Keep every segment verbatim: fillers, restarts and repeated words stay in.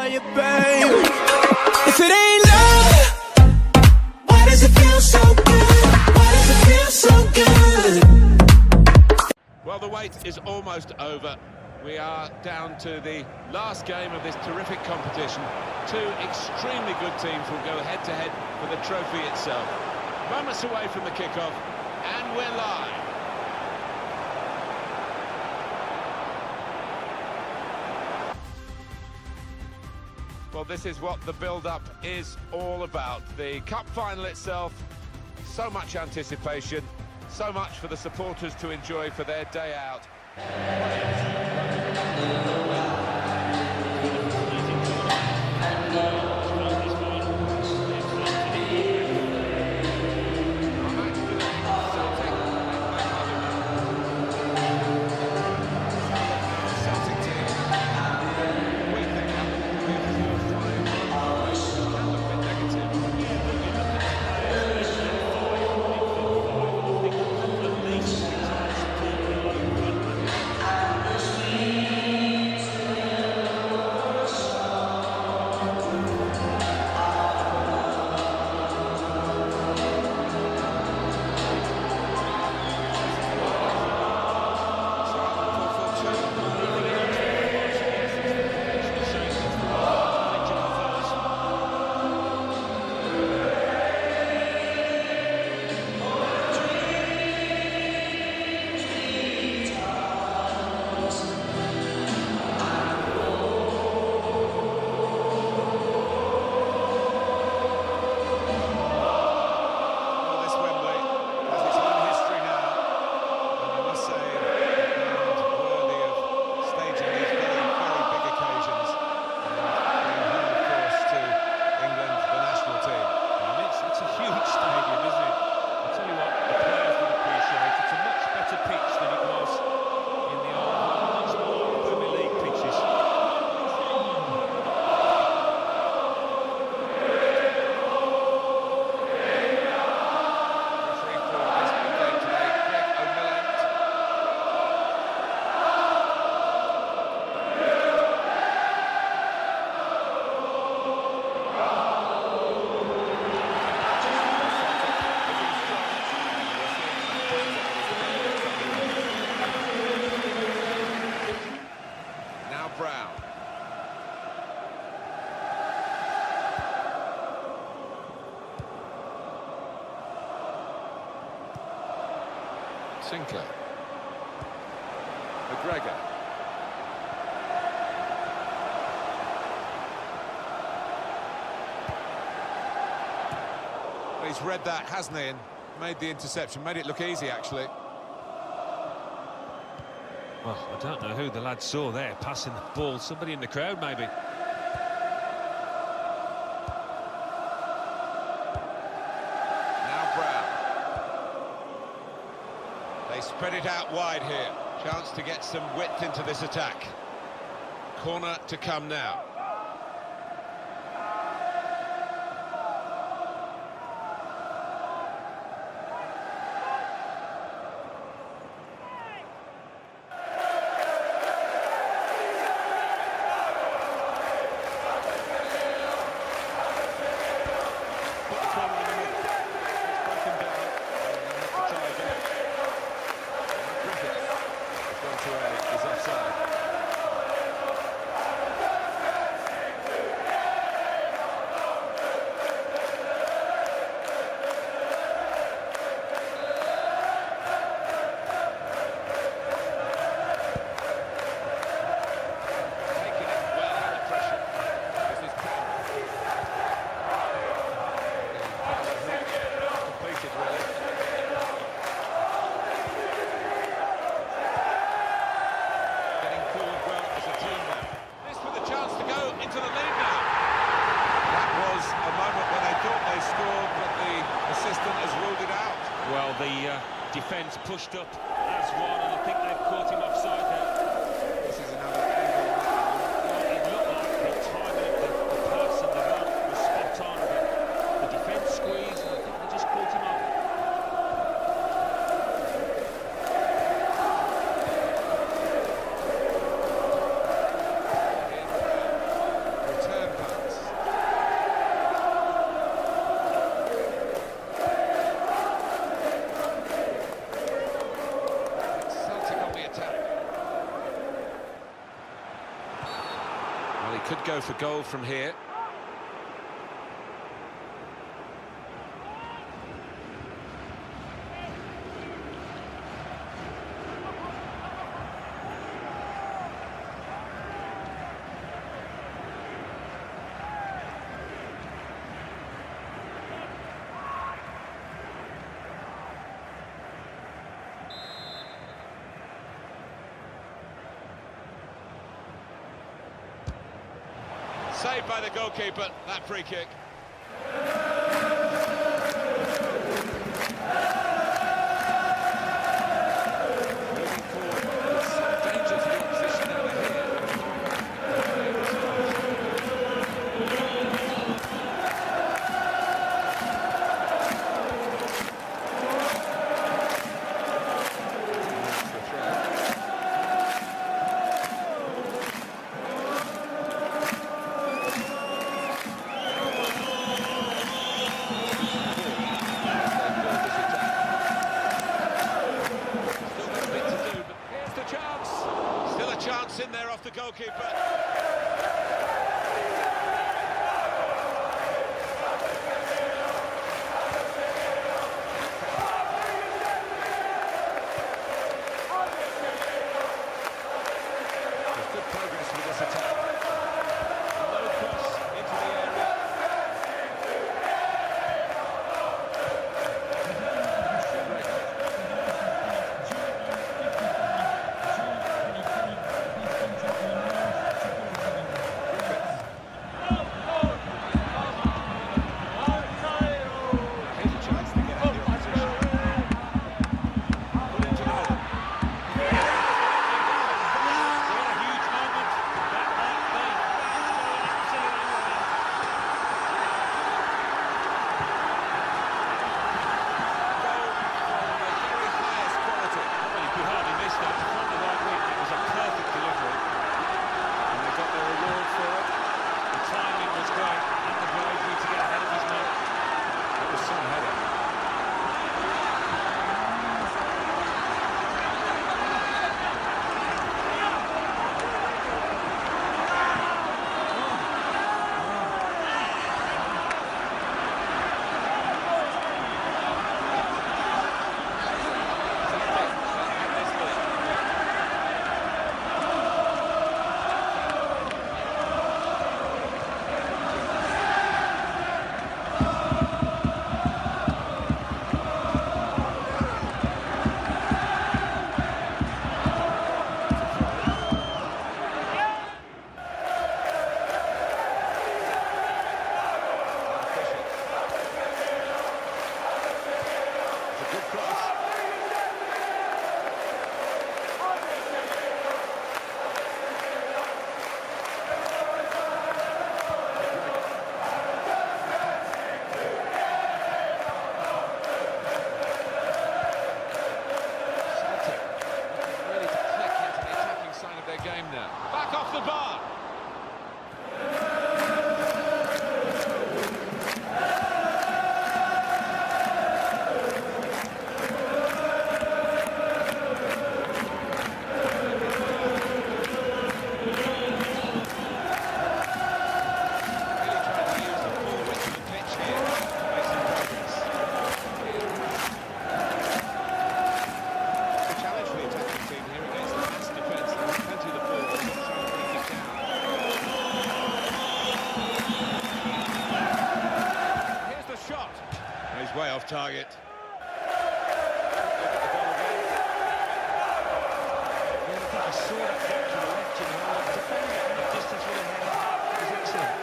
tell you, babe, if it ain't love, why does it feel so good? Why does it feel so good? Well, the wait is almost over. We are down to the last game of this terrific competition. Two extremely good teams will go head-to-head for the trophy itself. Moments away from the kickoff, and we're live. Well, this is what the build-up is all about. The cup final itself, so much anticipation, so much for the supporters to enjoy for their day out. Brown. Sinclair. McGregor. Well, he's read that, hasn't he, and made the interception, made it look easy, actually. Well, I don't know who the lad saw there, passing the ball. Somebody in the crowd, maybe. Now Brown. They spread it out wide here. Chance to get some width into this attack. Corner to come now. Well, the uh, defence pushed up as one, and I think they've caught him offside there. This is another angle. Well, it looked like the timing of the, the pass and the run was spot on, but the defence squeezed, and I think they just caught him off. Return Well, he could go for goal from here. Saved by the goalkeeper, that free kick. Moving forward, with some danger to the opposition over here. Chance in there off the goalkeeper. There's good progress with this attack. Low cross into the area. Back off the bar. Way off target. I saw that back to the left, you know, the defender, the distance with a header is excellent.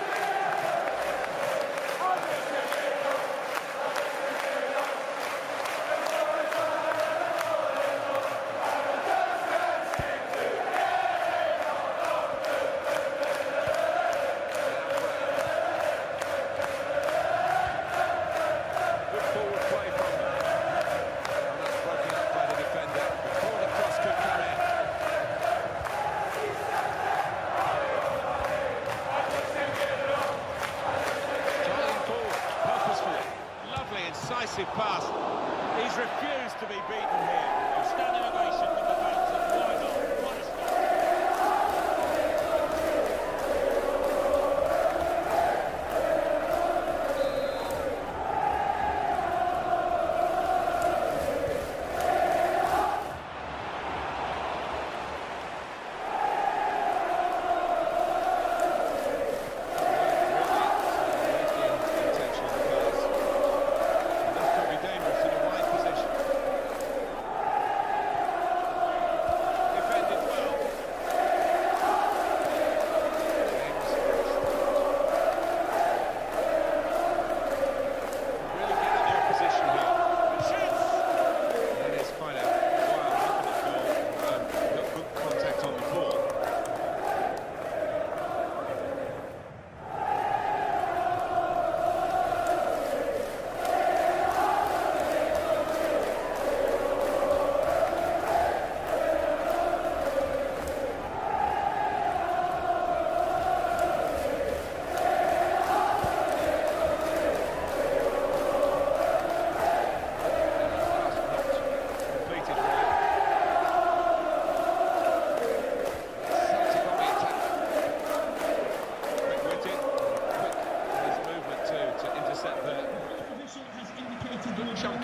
Decisive pass. He's refused to be beaten here. Standing ovation from the fans, and why not? What a start.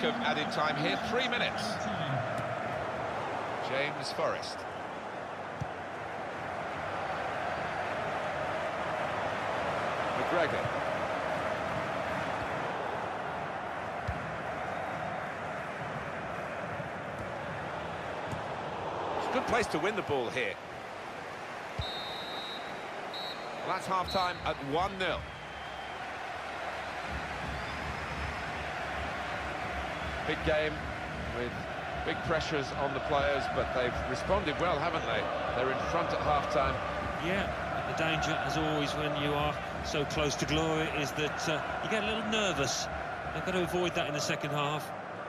chunk of added time here, three minutes. James Forrest. McGregor. It's a good place to win the ball here. Well, that's half-time at one nil. Big game with big pressures on the players, but they've responded well, haven't they? They're in front at half-time. Yeah, and the danger, as always, when you are so close to glory, is that uh, you get a little nervous. They've got to avoid that in the second half.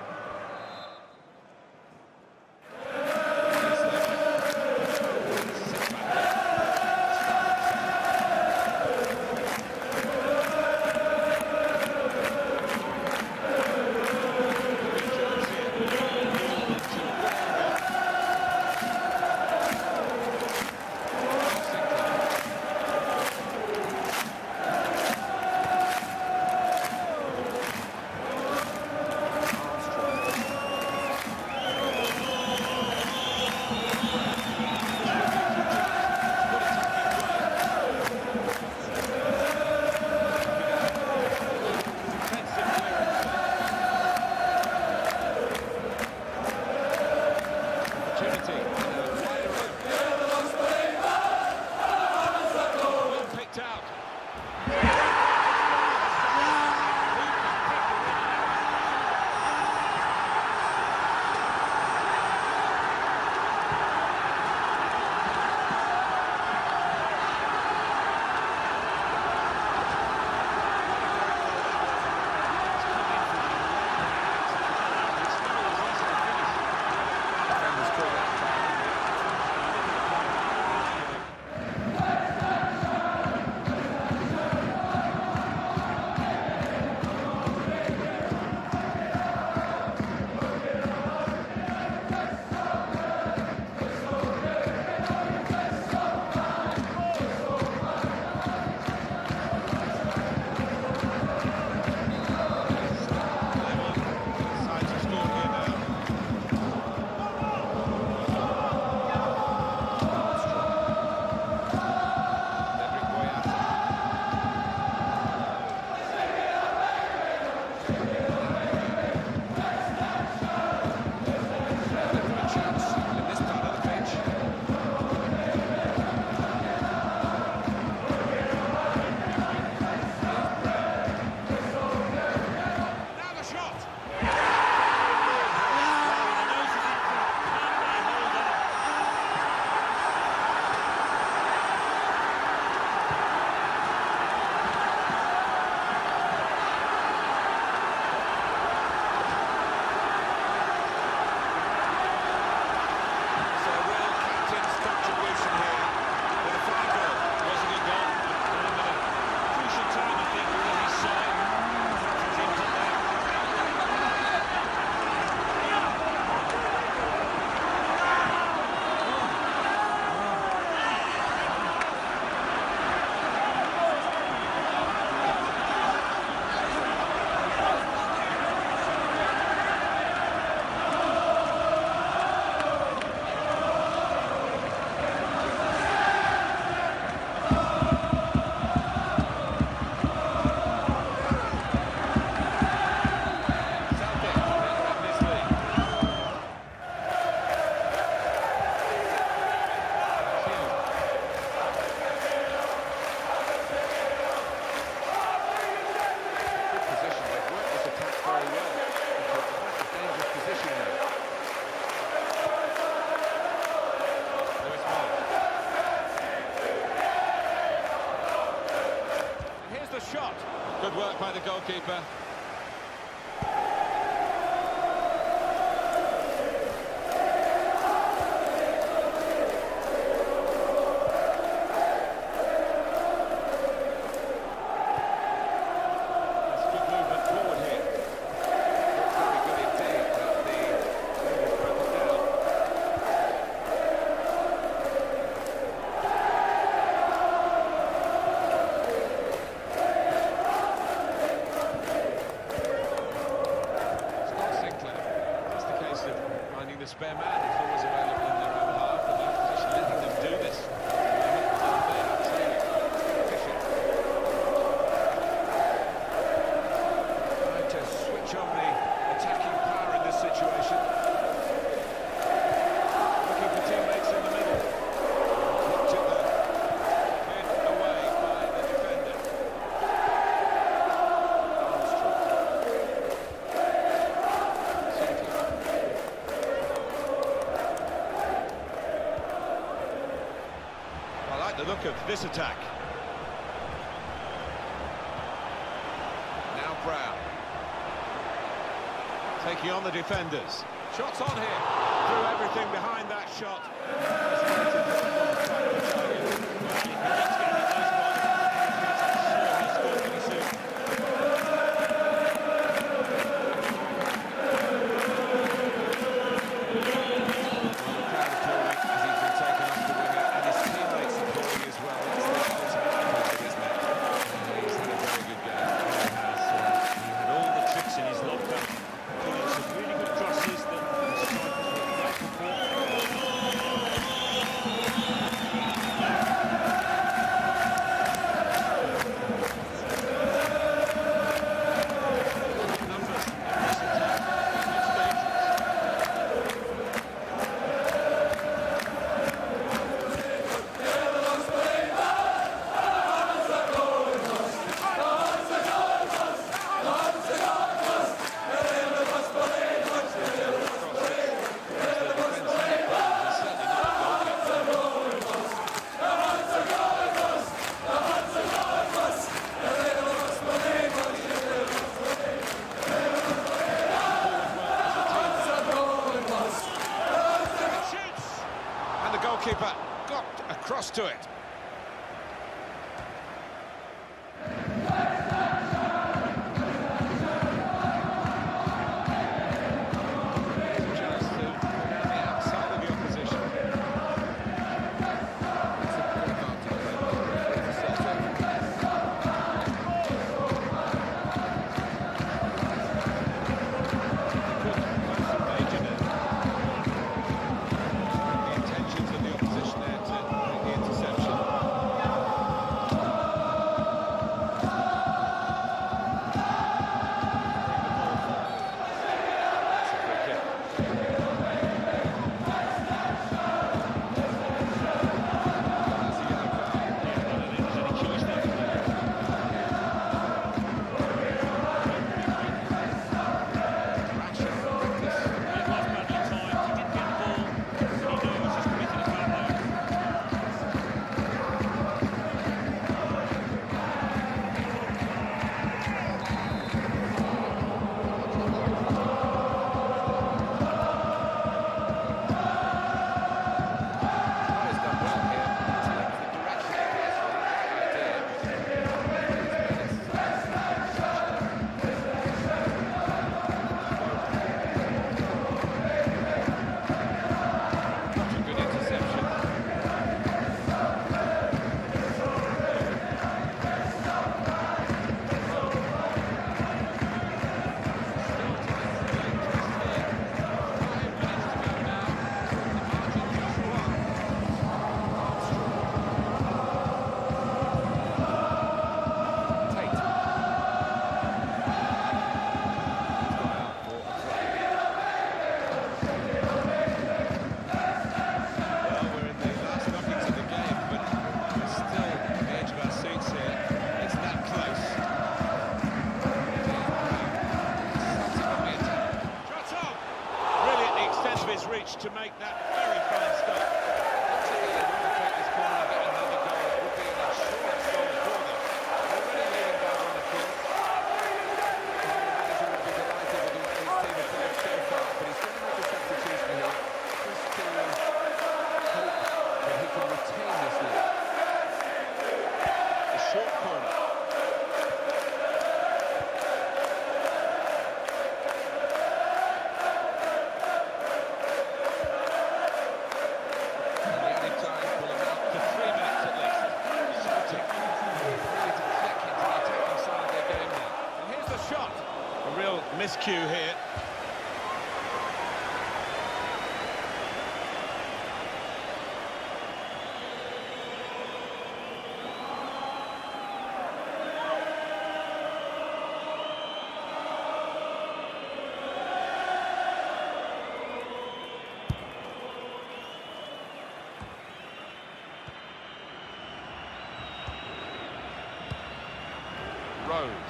Good work by the goalkeeper. spare man is always available in their own half, and the opposition letting them do this. Trying to switch on the attacking power in this situation. Looking for teammates in the middle. Blocked it there. Cleared away by the defender. Armstrong. I like the look of this attack. Now Brown. Taking on the defenders. Shots on here. Threw everything behind that shot. Goalkeeper got across to it. To make that very fine stop. Looks like they want to take this corner and get another goal. It would be an insurance goal for them. Already leading by one or two. The manager would be delighted with his team have played so far, but he's going to make a substitution here just to hope that he can retain this lead. A short corner. Miscue here. Rose.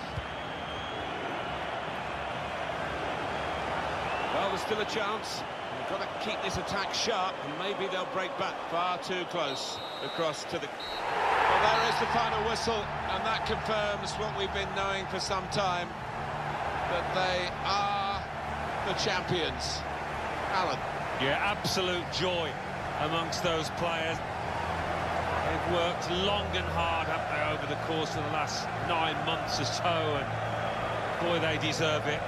Well, there's still a chance. We've got to keep this attack sharp, and maybe they'll break back. Far too close across to the... Well, there is the final whistle, and that confirms what we've been knowing for some time, that they are the champions. Alan. Yeah, absolute joy amongst those players. They've worked long and hard, haven't they, over the course of the last nine months or so, and boy, they deserve it.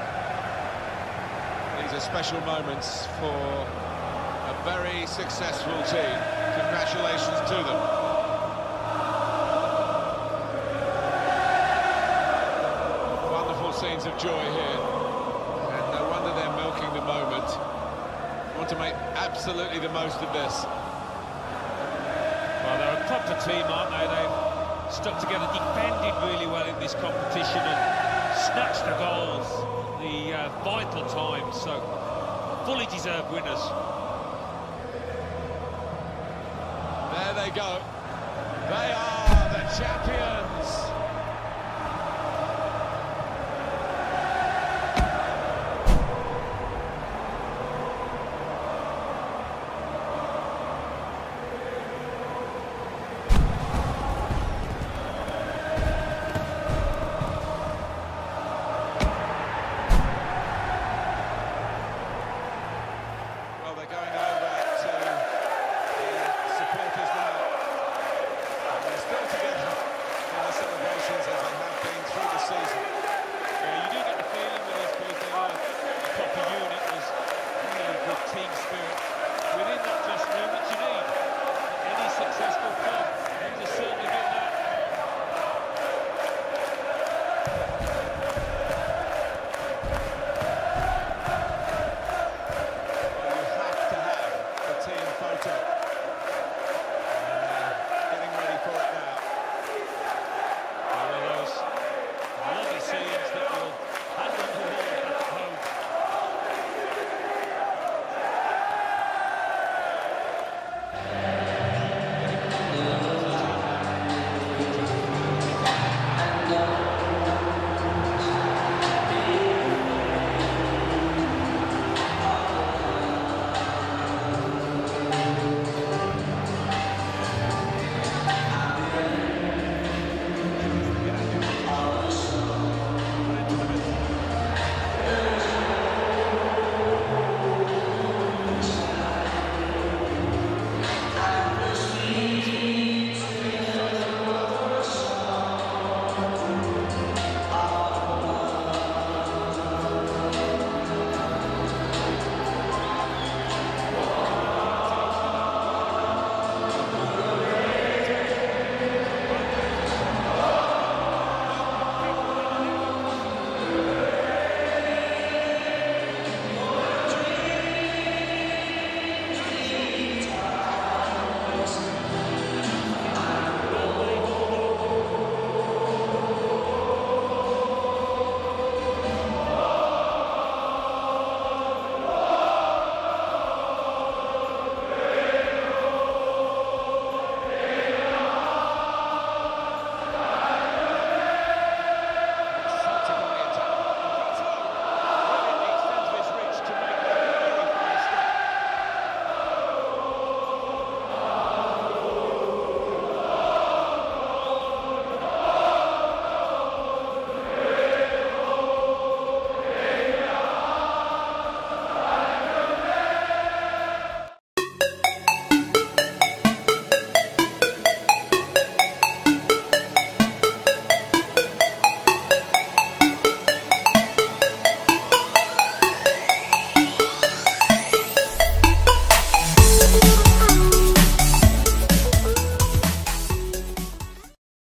These are special moments for a very successful team. Congratulations to them. Wonderful scenes of joy here, and no wonder they're milking the moment. Want to make absolutely the most of this. Well, they're a proper team, aren't they? They've stuck together, defended really well in this competition and snatched the goals, the uh, vital times, so fully deserved winners. There they go. They are the champions.